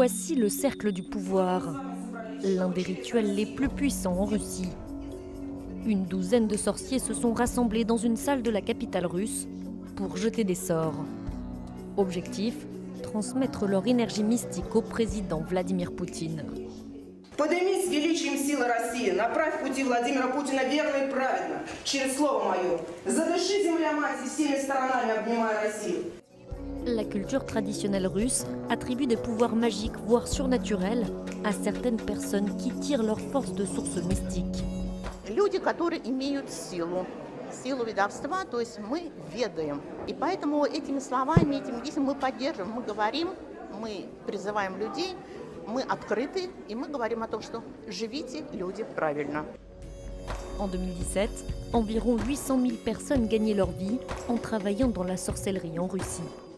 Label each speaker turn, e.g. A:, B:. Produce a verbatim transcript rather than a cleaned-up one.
A: Voici le cercle du pouvoir, l'un des rituels les plus puissants en Russie. Une douzaine de sorciers se sont rassemblés dans une salle de la capitale russe pour jeter des sorts. Objectif, transmettre leur énergie mystique au président Vladimir Poutine.
B: Поднимись с величием силы России, направь пути Владимира Путина верно и правильно, через слово мое. Задыши, земля мать, и всеми сторонами обнимая Россию.
A: La culture traditionnelle russe attribue des pouvoirs magiques, voire surnaturels, à certaines personnes qui tirent leur force de sources mystiques.
C: Люди, которые имеют силу, силу ведовства, то есть мы ведаем. И поэтому этими словами, этими действиями мы поддерживаем, мы говорим, мы призываем людей, мы открыты, и мы говорим о том, что живите, люди, правильно.
A: En deux mille dix-sept, environ huit cent mille personnes gagnaient leur vie en travaillant dans la sorcellerie en Russie.